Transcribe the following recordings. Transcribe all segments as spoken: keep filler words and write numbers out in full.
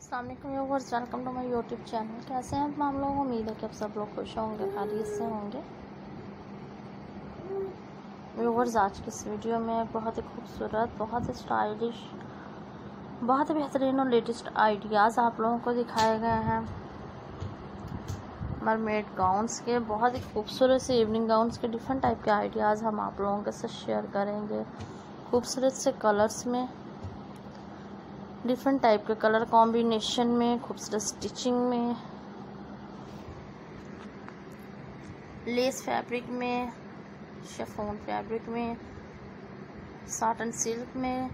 अस्सलाम वालेकुम viewers, welcome to my YouTube channel. कैसे हैं आप लोग? उम्मीद है कि आप सब लोग खुश होंगे, खैरियत से होंगे। व्यूअर्स, आज की इस वीडियो में बहुत ही खूबसूरत, बहुत ही स्टाइलिश, बहुत ही बेहतरीन और लेटेस्ट आइडियाज़ आप लोगों को दिखाए गए हैं। मरमेड गाउन्स के, बहुत ही खूबसूरत से इवनिंग गाउन्स के डिफरेंट टाइप के आइडियाज़ हम आप लोगों के साथ शेयर करेंगे। खूबसूरत से कलर्स में, डिफरेंट टाइप के कलर कॉम्बिनेशन में, खूबसूरत स्टिचिंग में, लेस फैब्रिक में, शिफॉन फैब्रिक में, साटन सिल्क में,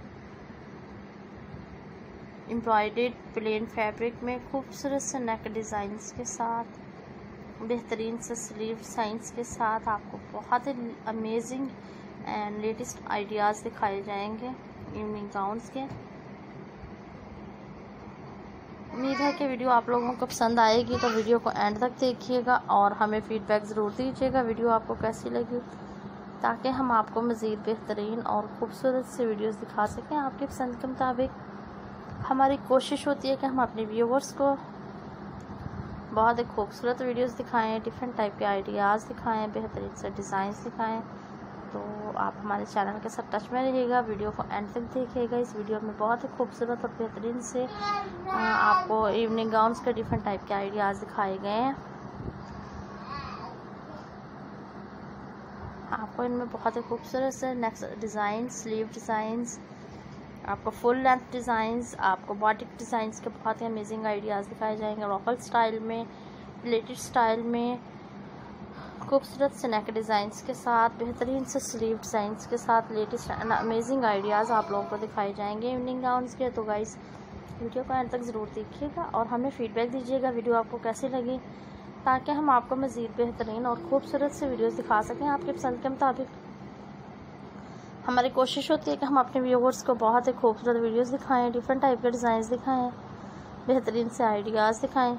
एम्ब्रॉयडर्ड प्लेन फैब्रिक में, खूबसूरत से नेक डिज़ाइंस के साथ, बेहतरीन से स्लीव डिज़ाइंस के साथ आपको बहुत ही अमेजिंग एंड लेटेस्ट आइडियाज़ दिखाए जाएंगे इवनिंग गाउन्स के। उम्मीद है कि वीडियो आप लोगों को पसंद आएगी, तो वीडियो को एंड तक देखिएगा और हमें फीडबैक ज़रूर दीजिएगा वीडियो आपको कैसी लगी, ताकि हम आपको मज़ीद बेहतरीन और ख़ूबसूरत से वीडियोस दिखा सकें आपकी पसंद के मुताबिक। हमारी कोशिश होती है कि हम अपने व्यूवर्स को बहुत ही खूबसूरत वीडियोस दिखाएं, डिफरेंट टाइप के आइडियाज़ दिखाएं, बेहतरीन से डिज़ाइंस दिखाएं। तो आप हमारे चैनल के साथ टच में रहिएगा, वीडियो को एंड तक देखिएगा। इस वीडियो में बहुत ही खूबसूरत और बेहतरीन से आपको इवनिंग गाउन्स के डिफरेंट टाइप के आइडियाज़ दिखाए गए हैं। आपको इनमें बहुत ही खूबसूरत से नेक्स्ट डिज़ाइन, स्लीव डिज़ाइंस, आपको फुल लेंथ डिज़ाइंस, आपको बॉटिक डिज़ाइंस के बहुत ही अमेजिंग आइडियाज़ दिखाए जाएंगे। रॉफल स्टाइल में, प्लेटेड स्टाइल में, खूबसूरत से नेक डिज़ाइंस के साथ, बेहतरीन से स्लीव डिज़ाइंस के साथ लेटेस्ट एंड अमेजिंग आइडियाज़ आप लोगों को दिखाए जाएंगे इवनिंग गाउन्स के। तो गाइस, वीडियो को एंड तक ज़रूर देखिएगा और हमें फीडबैक दीजिएगा वीडियो आपको कैसी लगी, ताकि हम आपको मज़ीद बेहतरीन और ख़ूबसूरत से वीडियोस दिखा सकें आपके पसंद के मुताबिक। हमारी कोशिश होती है कि हम अपने व्यूअर्स को बहुत ही खूबसूरत वीडियोस दिखाएं, डिफरेंट टाइप के डिज़ाइन दिखाएं, बेहतरीन से आइडियाज़ दिखाएं।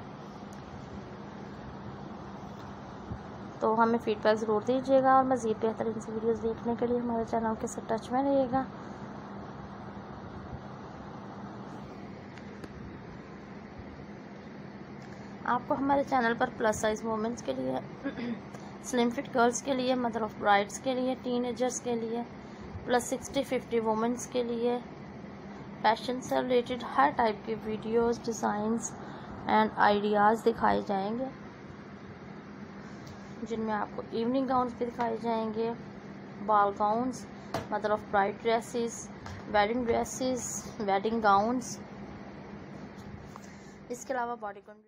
तो हमें फीडबैक ज़रूर दीजिएगा और मज़ीद बेहतरीन से वीडियोस देखने के लिए हमारे चैनल के साथ टच में रहिएगा। आपको हमारे चैनल पर प्लस साइज़ वुमेंस के लिए, स्लिम फिट गर्ल्स के लिए, मदर ऑफ ब्राइड्स के लिए, टीनेजर्स के लिए, प्लस सिक्सटी फिफ्टी वुमेंस के लिए, फैशन से रिलेटेड हर टाइप के वीडियोस, डिज़ाइंस एंड आइडियाज़ दिखाए जाएंगे, जिनमें आपको इवनिंग गाउन्स भी दिखाए जाएंगे, ball gowns, mother of bride dresses, wedding dresses, wedding gowns, इसके अलावा बॉडी